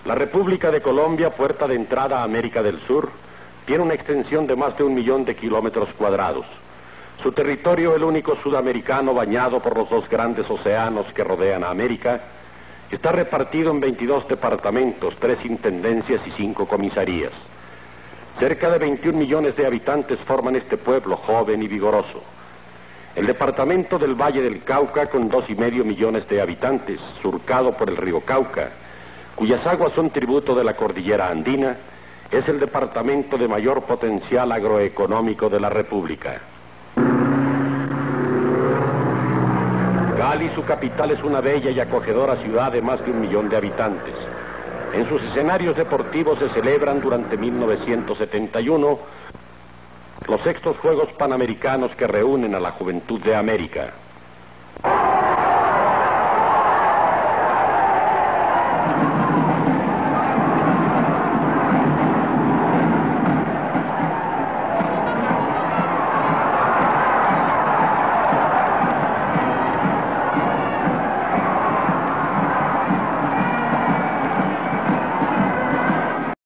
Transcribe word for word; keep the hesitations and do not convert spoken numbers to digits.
La República de Colombia, puerta de entrada a América del Sur, tiene una extensión de más de un millón de kilómetros cuadrados. Su territorio, el único sudamericano bañado por los dos grandes océanos que rodean a América, está repartido en veintidós departamentos, tres intendencias y cinco comisarías. Cerca de veintiún millones de habitantes forman este pueblo joven y vigoroso. El departamento del Valle del Cauca, con dos y medio millones de habitantes, surcado por el río Cauca, cuyas aguas son tributo de la cordillera andina, es el departamento de mayor potencial agroeconómico de la República. Cali, su capital, es una bella y acogedora ciudad de más de un millón de habitantes. En sus escenarios deportivos se celebran durante mil novecientos setenta y uno los sextos Juegos Panamericanos que reúnen a la juventud de América.